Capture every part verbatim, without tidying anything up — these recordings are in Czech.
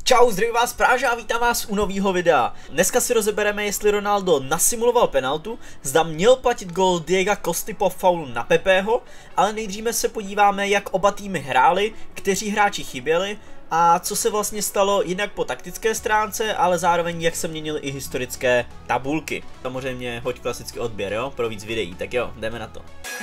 Čau, zdravím vás Práža a vítám vás u nového videa. Dneska si rozebereme, jestli Ronaldo nasimuloval penaltu, zda měl platit gól Diega Costy po faulu na Pepeho, ale nejdříve se podíváme, jak oba týmy hráli, kteří hráči chyběli a co se vlastně stalo jinak po taktické stránce, ale zároveň jak se měnily i historické tabulky. Samozřejmě hoď klasický odběr, jo, pro víc videí, tak jo, jdeme na to.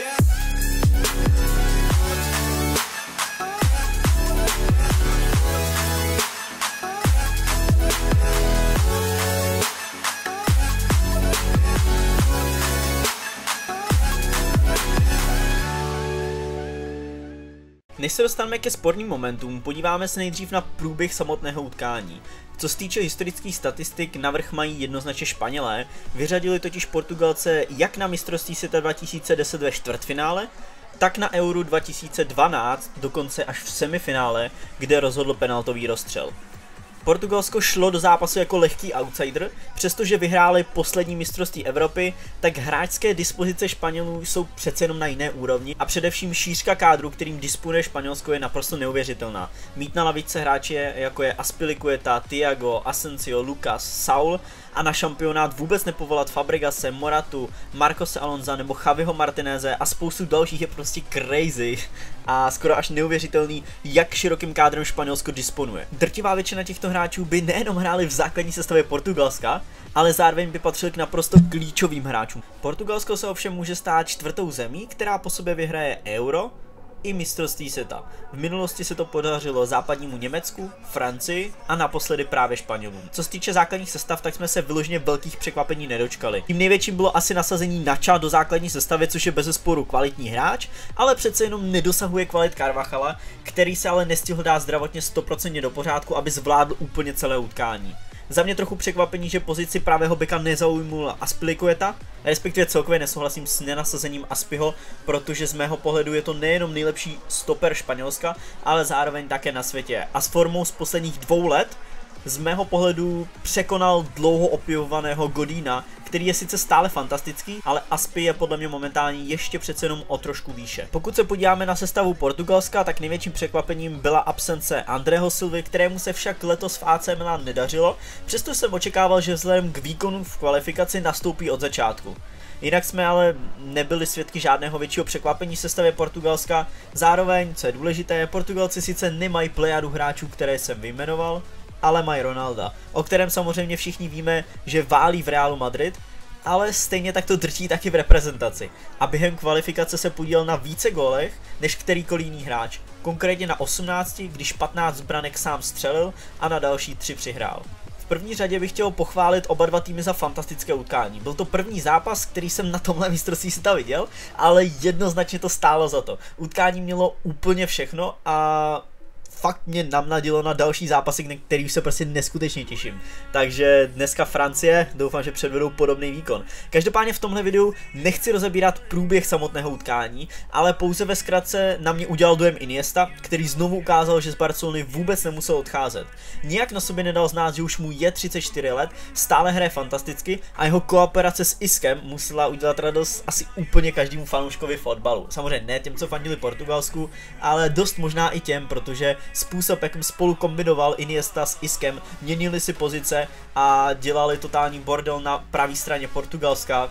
Než se dostaneme ke sporným momentům, podíváme se nejdřív na průběh samotného utkání. Co se týče historických statistik, navrch mají jednoznačně Španělé, vyřadili totiž Portugalce jak na mistrovství světa dva tisíce deset ve čtvrtfinále, tak na Euro dva tisíce dvanáct, dokonce až v semifinále, kde rozhodl penaltový rozstřel. Portugalsko šlo do zápasu jako lehký outsider, přestože vyhráli poslední mistrovství Evropy, tak hráčské dispozice Španělů jsou přece jenom na jiné úrovni a především šířka kádru, kterým disponuje Španělsko, je naprosto neuvěřitelná. Mít na lavice hráče jako je Azpilicueta, Thiago, Asensio, Lucas, Saul a na šampionát vůbec nepovolat Fabregase, Moratu, Marcose Alonsa nebo Javiho Martineze a spoustu dalších je prostě crazy a skoro až neuvěřitelný, jak širokým kádrem Španělsko disponuje. Drtivá většina těchto hráčů by nejenom hráli v základní sestavě Portugalska, ale zároveň by patřili k naprosto klíčovým hráčům. Portugalsko se ovšem může stát čtvrtou zemí, která po sobě vyhraje Euro i mistrovství světa. V minulosti se to podařilo západnímu Německu, Francii a naposledy právě Španělům. Co se týče základních sestav, tak jsme se vyloženě velkých překvapení nedočkali. Tím největším bylo asi nasazení Nacha do základní sestavy, což je bezesporu kvalitní hráč, ale přece jenom nedosahuje kvalit Carvajala, který se ale nestihl dát zdravotně sto procent do pořádku, aby zvládl úplně celé utkání. Za mě trochu překvapení, že pozici pravého beka nezaujmul Azpilicueta, respektive celkově nesouhlasím s nenasazením Azpiho, protože z mého pohledu je to nejenom nejlepší stoper Španělska, ale zároveň také na světě. A s formou z posledních dvou let z mého pohledu překonal dlouho opěvovaného Godina, který je sice stále fantastický, ale Azpi je podle mě momentálně ještě přece jenom o trošku výše. Pokud se podíváme na sestavu Portugalska, tak největším překvapením byla absence Andrého Silvy, kterému se však letos v A C Milan nedařilo, přesto jsem očekával, že vzhledem k výkonu v kvalifikaci nastoupí od začátku. Jinak jsme ale nebyli svědky žádného většího překvapení v sestavě Portugalska, zároveň, co je důležité, Portugalci sice nemají plejadu hráčů, které jsem vyjmenoval, ale mají Ronalda, o kterém samozřejmě všichni víme, že válí v Realu Madrid, ale stejně tak to drtí taky v reprezentaci. A během kvalifikace se podílel na více gólech než kterýkoliv jiný hráč, konkrétně na osmnácti, když patnáct branek sám střelil a na další tři přihrál. V první řadě bych chtěl pochválit oba dva týmy za fantastické utkání. Byl to první zápas, který jsem na tomhle mistrovství světa viděl, ale jednoznačně to stálo za to. Utkání mělo úplně všechno a fakt mě namnadilo na další zápasy, na který se prostě neskutečně těším. Takže dneska Francie, doufám, že předvedou podobný výkon. Každopádně v tomhle videu nechci rozebírat průběh samotného utkání, ale pouze ve zkratce na mě udělal dojem Iniesta, který znovu ukázal, že z Barcelony vůbec nemusel odcházet. Nijak na sobě nedal znát, že už mu je třicet čtyři let, stále hraje fantasticky a jeho kooperace s Iskem musela udělat radost asi úplně každému fanouškovi fotbalu. Samozřejmě ne těm, co fandili Portugalsku, ale dost možná i těm, protože způsob, jakým spolu kombinoval Iniesta s Iskem, měnili si pozice a dělali totální bordel na pravé straně Portugalska.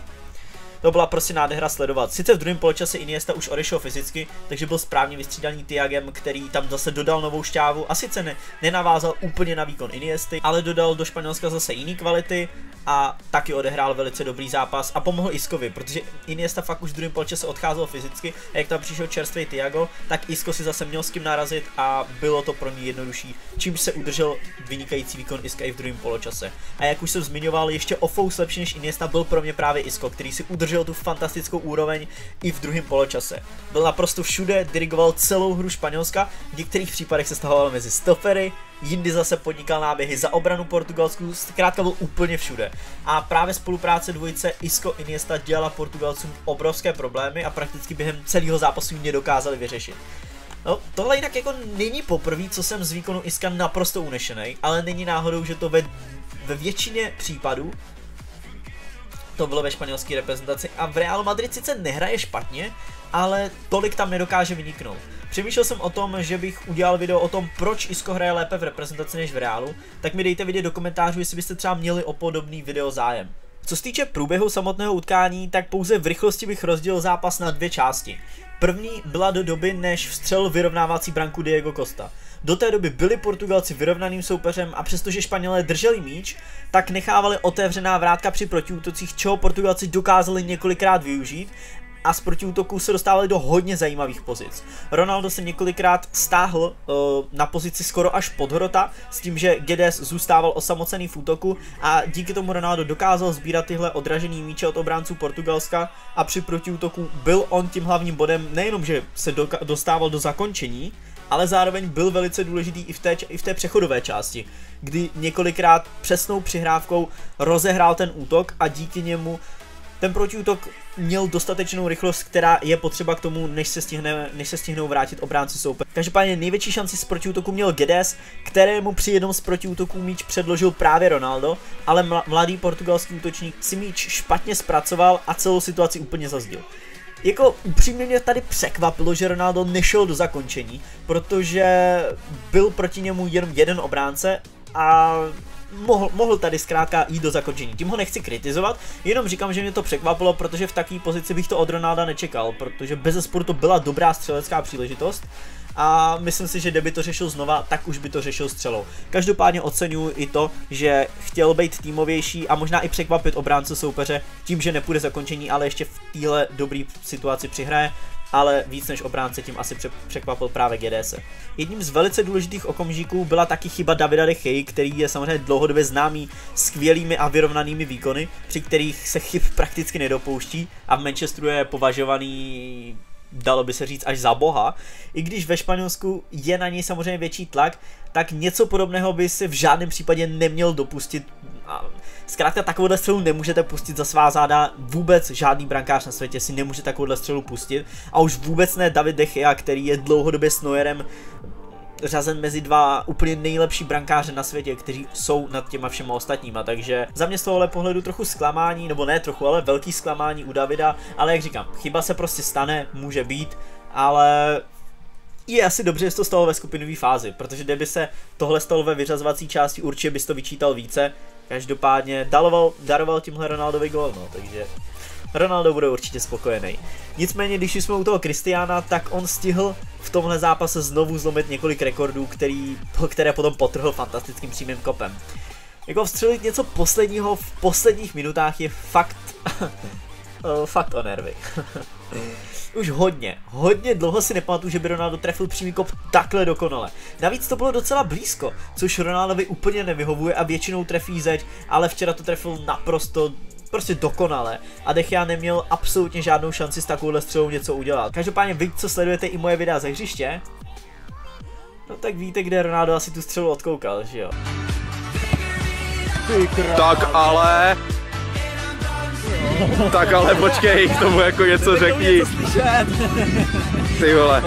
To byla prostě nádhera sledovat. Sice v druhém poločase Iniesta už odešel fyzicky, takže byl správně vystřídaný Thiagem, který tam zase dodal novou šťávu a sice ne, nenavázal úplně na výkon Iniesty, ale dodal do Španělska zase jiný kvality a taky odehrál velice dobrý zápas a pomohl Iskovi, protože Iniesta fakt už v druhém poločase odcházel fyzicky a jak tam přišel čerstvý Thiago, tak Isco si zase měl s kým narazit a bylo to pro ní jednodušší, čímž se udržel vynikající výkon Iska i v druhém poločase. A jak už jsem zmiňoval, ještě o fous lepší než Iniesta byl pro mě právě Isco, který si udržel tu fantastickou úroveň i v druhém poločase. Byl naprosto všude, dirigoval celou hru Španělska, v některých případech se stahoval mezi stopery, jindy zase podnikal náběhy za obranu Portugalsku, zkrátka byl úplně všude. A právě spolupráce dvojice Isco Iniesta dělala Portugalcům obrovské problémy a prakticky během celého zápasu ji nedokázali vyřešit. No, tohle jinak jako není poprvé, co jsem z výkonu Iska naprosto unešený, ale není náhodou, že to ve, ve většině případů to bylo ve španělské reprezentaci a v Realu Madrid sice nehraje špatně, ale tolik tam nedokáže vyniknout. Přemýšlel jsem o tom, že bych udělal video o tom, proč Isco hraje lépe v reprezentaci než v Reálu, tak mi dejte vědět do komentářů, jestli byste třeba měli o podobný video zájem. Co se týče průběhu samotného utkání, tak pouze v rychlosti bych rozdělil zápas na dvě části. První byla do doby, než vstřelil vyrovnávací branku Diego Costa. Do té doby byli Portugalci vyrovnaným soupeřem a přestože Španělé drželi míč, tak nechávali otevřená vrátka při protiútocích, čeho Portugalci dokázali několikrát využít a z protiútoků se dostávali do hodně zajímavých pozic. Ronaldo se několikrát stáhl uh, na pozici skoro až pod hrota, s tím, že Guedes zůstával osamocený v útoku a díky tomu Ronaldo dokázal sbírat tyhle odražený míče od obránců Portugalska a při protiútoku byl on tím hlavním bodem, nejenom, že se do, dostával do zakončení, ale zároveň byl velice důležitý i v té, i v té přechodové části, kdy několikrát přesnou přihrávkou rozehrál ten útok a díky němu ten protiútok měl dostatečnou rychlost, která je potřeba k tomu, než se, stihne, než se stihnou vrátit obránci soupeře. Každopádně největší šanci z protiútoku měl Guedes, kterému při jednom z protiútoků míč předložil právě Ronaldo, ale mladý portugalský útočník si míč špatně zpracoval a celou situaci úplně zazdil. Jako upřímně mě tady překvapilo, že Ronaldo nešel do zakončení, protože byl proti němu jenom jeden obránce a mohl, mohl tady zkrátka jít do zakončení. Tím ho nechci kritizovat, jenom říkám, že mě to překvapilo, protože v takové pozici bych to od Ronalda nečekal, protože bezesporu to byla dobrá střelecká příležitost a myslím si, že kdyby to řešil znova, tak už by to řešil střelou. Každopádně oceňuji i to, že chtěl být týmovější a možná i překvapit obránce soupeře tím, že nepůjde zakončení, ale ještě v téhle dobré situaci přihraje, ale víc než obránce tím asi překvapil právě Guedese. Jedním z velice důležitých okamžiků byla taky chyba Davida De Gea, který je samozřejmě dlouhodobě známý skvělými a vyrovnanými výkony, při kterých se chyb prakticky nedopouští a v Manchesteru je považovaný, dalo by se říct, až za boha. I když ve Španělsku je na něj samozřejmě větší tlak, tak něco podobného by se v žádném případě neměl dopustit. Zkrátka takovouhle střelu nemůžete pustit za svá záda, vůbec žádný brankář na světě si nemůže takovouhle střelu pustit a už vůbec ne David De Gea, který je dlouhodobě s Neuerem řazen mezi dva úplně nejlepší brankáře na světě, kteří jsou nad těma všema ostatníma, takže za mě z tohohle pohledu trochu zklamání, nebo ne trochu, ale velký zklamání u Davida, ale jak říkám, chyba se prostě stane, může být, ale je asi dobře, že to stalo ve skupinové fázi, protože kdyby se tohle stalo ve vyřazovací části, určitě bys to vyčítal více. Každopádně daroval, daroval tímhle Ronaldovi gól, no, takže Ronaldo bude určitě spokojený. Nicméně, když jsme u toho Cristiana, tak on stihl v tomhle zápase znovu zlomit několik rekordů, který, které potom potrhl fantastickým přímým kopem. Jako vstřelit něco posledního v posledních minutách je fakt, fakt o nervy. Už hodně, hodně dlouho si nepamatuju, že by Ronaldo trefil přímý kop takhle dokonale. Navíc to bylo docela blízko, což Ronaldovi úplně nevyhovuje a většinou trefí zeď, ale včera to trefil naprosto, prostě dokonale a De Gea neměl absolutně žádnou šanci s takovouhle střelou něco udělat. Každopádně vy, co sledujete i moje videa ze hřiště, no tak víte, kde Ronaldo asi tu střelu odkoukal, že jo? Tak ale... Tak ale počkej, k tomu jako něco řekni. Ty vole.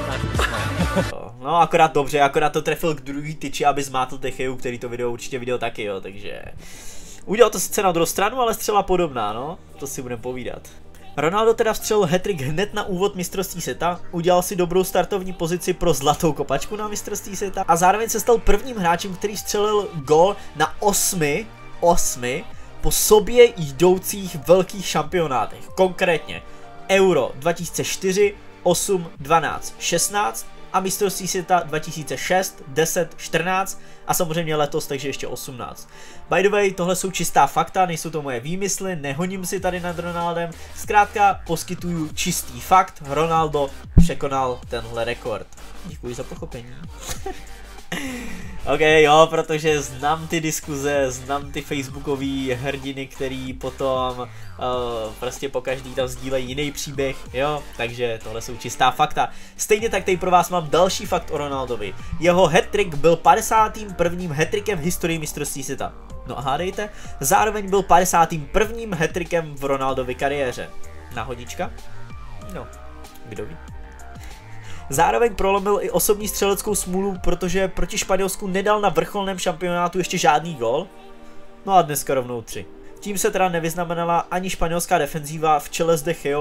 No akorát dobře, akorát to trefil k druhý tyči, aby zmátl De Geu, který to video určitě viděl taky, jo, takže... Udělal to sice na druhou stranu, ale střela podobná, no, to si budeme povídat. Ronaldo teda vstřelil hat-trick hned na úvod mistrovství světa, udělal si dobrou startovní pozici pro zlatou kopačku na mistrovství světa a zároveň se stal prvním hráčem, který střelil gól na osmi, osmi po sobě jdoucích velkých šampionátech, konkrétně Euro dva tisíce čtyři, osm, dvanáct, šestnáct a mistrovství světa dva tisíce šest, deset, čtrnáct a samozřejmě letos, takže ještě osmnáct. By the way, tohle jsou čistá fakta, nejsou to moje výmysly, nehoním si tady nad Ronaldem, zkrátka poskytuju čistý fakt, Ronaldo překonal tenhle rekord. Děkuji za pochopení. Ok, jo, protože znám ty diskuze, znám ty facebookový hrdiny, který potom uh, prostě po každý tam sdílejí jiný příběh, jo, takže tohle jsou čistá fakta. Stejně tak tady pro vás mám další fakt o Ronaldovi. Jeho hat-trick byl padesátým prvním hat-trickem v historii mistrovství světa. No a hádejte, zároveň byl padesátým prvním hat-trickem v Ronaldově kariéře. Náhodička? No, kdo ví. Zároveň prolomil i osobní střeleckou smůlu, protože proti Španělsku nedal na vrcholném šampionátu ještě žádný gól. No a dneska rovnou tři. Tím se teda nevyznamenala ani španělská defenzíva v čele s De Geou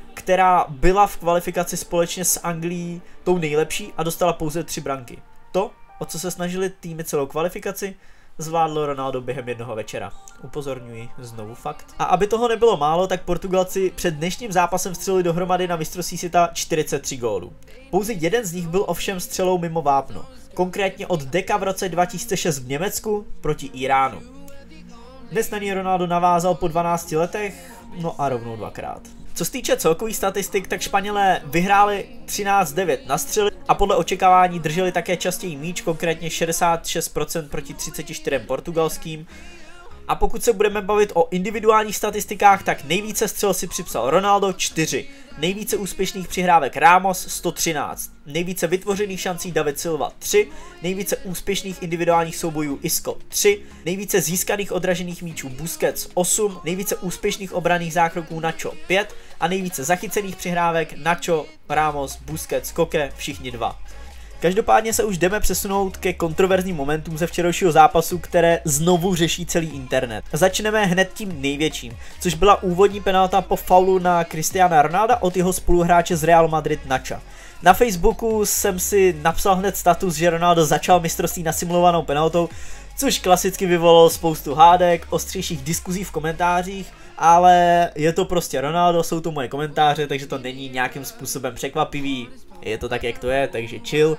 která byla v kvalifikaci společně s Anglií tou nejlepší a dostala pouze tři branky. To, o co se snažili týmy celou kvalifikaci, zvládlo Ronaldo během jednoho večera. Upozorňuji, znovu fakt. A aby toho nebylo málo, tak Portugalci před dnešním zápasem střelili dohromady na mistrovství světa čtyřicet tři gólů. Pouze jeden z nich byl ovšem střelou mimo vápno. Konkrétně od Deka v roce dva tisíce šest v Německu proti Iránu. Dnes na něj Ronaldo navázal po dvanácti letech, no a rovnou dvakrát. Co se týče celkových statistik, tak Španělé vyhráli třináct devět na střely a podle očekávání drželi také častěji míč, konkrétně šedesát šest procent proti třiceti čtyřem portugalským. A pokud se budeme bavit o individuálních statistikách, tak nejvíce střel si připsal Ronaldo čtyři, nejvíce úspěšných přihrávek Ramos sto třináct, nejvíce vytvořených šancí David Silva tři, nejvíce úspěšných individuálních soubojů Isco tři, nejvíce získaných odražených míčů Busquets osm, nejvíce úspěšných obranných zákroků Nacho pět a nejvíce zachycených přihrávek Nacho, Ramos, Busquets, Koke, všichni dva. Každopádně se už jdeme přesunout ke kontroverzním momentům ze včerejšího zápasu, které znovu řeší celý internet. Začneme hned tím největším, což byla úvodní penalta po faulu na Cristiana Ronalda od jeho spoluhráče z Real Madrid Nacha. Na Facebooku jsem si napsal hned status, že Ronaldo začal mistrovství nasimulovanou penaltou, což klasicky vyvolalo spoustu hádek, ostřejších diskuzí v komentářích, ale je to prostě Ronaldo, jsou to moje komentáře, takže to není nějakým způsobem překvapivý. Je to tak, jak to je, takže chill.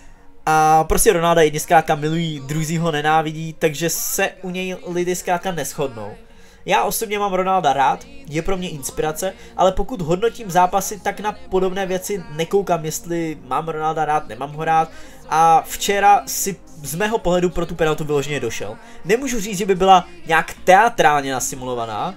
A prostě Ronalda jedni zkrátka milují, druzí ho nenávidí, takže se u něj lidi zkrátka neshodnou. Já osobně mám Ronalda rád, je pro mě inspirace, ale pokud hodnotím zápasy, tak na podobné věci nekoukám, jestli mám Ronalda rád, nemám ho rád. A včera si z mého pohledu pro tu penaltu vyloženě došel. Nemůžu říct, že by byla nějak teatrálně nasimulovaná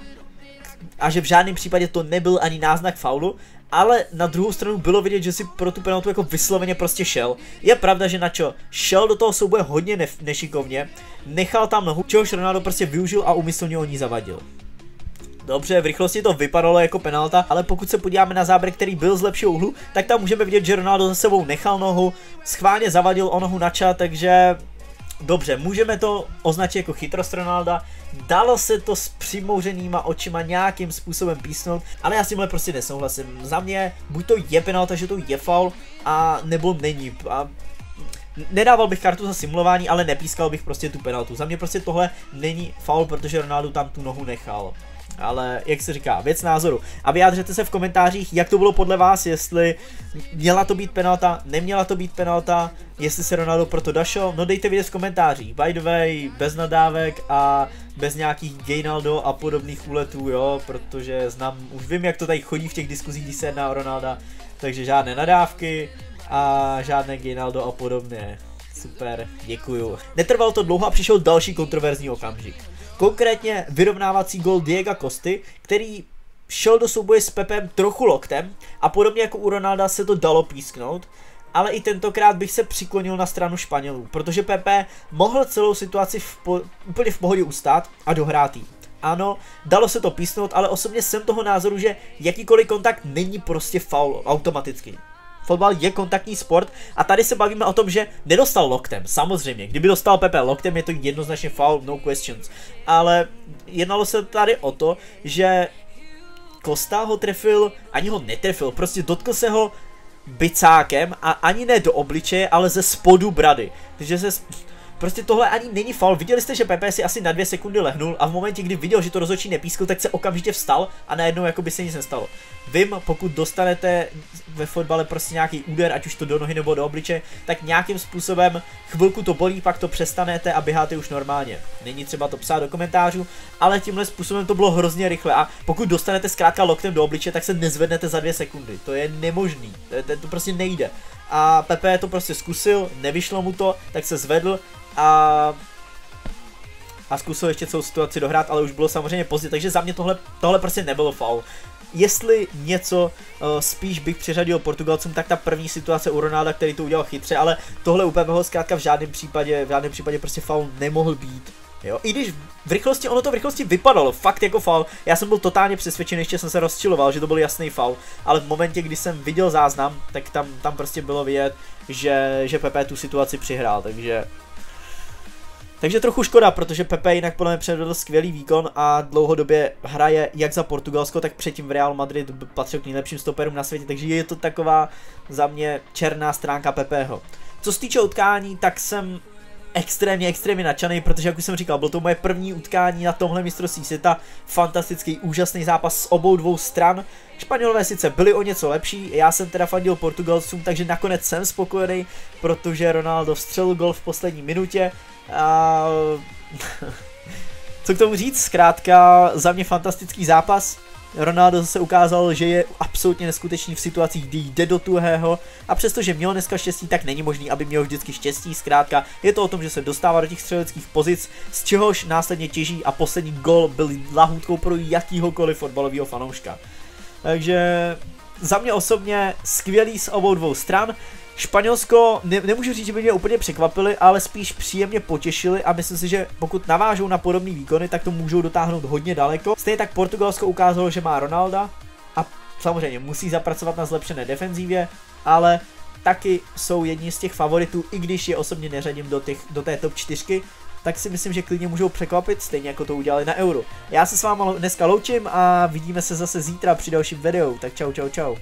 a že v žádném případě to nebyl ani náznak faulu, ale na druhou stranu bylo vidět, že si pro tu penaltu jako vysloveně prostě šel. Je pravda, že Nacho šel do toho souboje hodně ne nešikovně, nechal tam nohu, čehož Ronaldo prostě využil a úmyslně o ní zavadil. Dobře, v rychlosti to vypadalo jako penalta, ale pokud se podíváme na záběr, který byl z lepšího úhlu, tak tam můžeme vidět, že Ronaldo za sebou nechal nohu, schválně zavadil o nohu Nacha, takže dobře, můžeme to označit jako chytrost Ronalda. Dalo se to s přimouřenýma očima nějakým způsobem písnout, ale já s tímhle prostě nesouhlasím. Za mě buď to je penalta, že to je faul, a nebo není. A nedával bych kartu za simulování, ale nepískal bych prostě tu penaltu. Za mě prostě tohle není faul, protože Ronaldo tam tu nohu nechal. Ale jak se říká, věc názoru. A vyjádřete se v komentářích, jak to bylo podle vás, jestli měla to být penalta, neměla to být penalta, jestli se Ronaldo proto dašel, no dejte vědět v komentářích. By the way, bez nadávek a bez nějakých Gaynaldo a podobných úletů, jo, protože znám, už vím, jak to tady chodí v těch diskuzích, když se jedná o Ronalda, takže žádné nadávky a žádné Gaynaldo a podobně. Super, děkuju. Netrvalo to dlouho a přišel další kontroverzní okamžik. Konkrétně vyrovnávací gol Diega Costy, který šel do souboje s Pepem trochu loktem a podobně jako u Ronalda se to dalo písknout, ale i tentokrát bych se přiklonil na stranu Španělů, protože Pepe mohl celou situaci v po, úplně v pohodě ustát a dohrát jí. Ano, dalo se to písknout, ale osobně jsem toho názoru, že jakýkoliv kontakt není prostě faul automaticky. Fotbal je kontaktní sport a tady se bavíme o tom, že nedostal loktem, samozřejmě, kdyby dostal Pepe loktem, je to jednoznačně foul, no questions, ale jednalo se tady o to, že Costa ho trefil, ani ho netrefil, prostě dotkl se ho bicákem a ani ne do obličeje, ale ze spodu brady, takže se... Prostě tohle ani není faul. Viděli jste, že Pepe si asi na dvě sekundy lehnul a v momentě, kdy viděl, že to rozhodčí nepískl, tak se okamžitě vstal a najednou jako by se nic nestalo. Vím, pokud dostanete ve fotbale prostě nějaký úder, ať už to do nohy nebo do obličeje, tak nějakým způsobem chvilku to bolí, pak to přestanete a běháte už normálně. Není třeba to psát do komentářů, ale tímhle způsobem to bylo hrozně rychle a pokud dostanete zkrátka loktem do obličeje, tak se nezvednete za dvě sekundy. To je nemožný, to, to, to prostě nejde. A Pepe to prostě zkusil, nevyšlo mu to, tak se zvedl a, a zkusil ještě celou situaci dohrát, ale už bylo samozřejmě pozdě, takže za mě tohle, tohle prostě nebylo faul. Jestli něco uh, spíš bych přiřadil Portugalcům, tak ta první situace u Ronalda, který to udělal chytře, ale tohle u Pepeho zkrátka v žádném případě, v žádném případě prostě faul nemohl být. Jo, i když v rychlosti, ono to v rychlosti vypadalo fakt jako faul, já jsem byl totálně přesvědčený, ještě jsem se rozčiloval, že to byl jasný faul, ale v momentě, kdy jsem viděl záznam, tak tam, tam prostě bylo vidět, že, že Pepe tu situaci přihrál, takže Takže trochu škoda, protože Pepe jinak podle mě předvedl skvělý výkon a dlouhodobě hraje jak za Portugalsko, tak předtím v Real Madrid patřil k nejlepším stoperům na světě, takže je to taková za mě černá stránka Pepeho. Co se týče utkání, tak jsem extrémně, extrémně nadšený, protože jak už jsem říkal, bylo to moje první utkání na tomhle mistrovství světa, fantastický, úžasný zápas z obou dvou stran. Španělové sice byli o něco lepší, já jsem teda fandil Portugalcům, takže nakonec jsem spokojený, protože Ronaldo vstřelil gol v poslední minutě. A... Co k tomu říct, zkrátka za mě fantastický zápas. Ronaldo zase ukázal, že je absolutně neskutečný v situacích, kdy jde do tuhého, a přestože měl dneska štěstí, tak není možný, aby měl vždycky štěstí. Zkrátka je to o tom, že se dostává do těch střeleckých pozic, z čehož následně těží, a poslední gol byl lahůdkou pro jakýhokoliv fotbalového fanouška. Takže za mě osobně skvělý z obou dvou stran. Španělsko, ne, nemůžu říct, že by mě úplně překvapili, ale spíš příjemně potěšili a myslím si, že pokud navážou na podobné výkony, tak to můžou dotáhnout hodně daleko. Stejně tak Portugalsko ukázalo, že má Ronalda a samozřejmě musí zapracovat na zlepšené defenzívě, ale taky jsou jedni z těch favoritů, i když je osobně neřadím do, těch, do té top čtyřky, tak si myslím, že klidně můžou překvapit, stejně jako to udělali na Euro. Já se s váma dneska loučím a vidíme se zase zítra při dalším videu, tak čau čau čau.